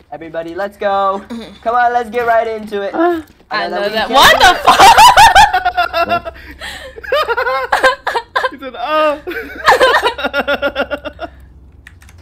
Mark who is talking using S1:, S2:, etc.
S1: Everybody, let's go. Come on, let's get right into it.
S2: I know that. What the fuck?
S3: He said, oh.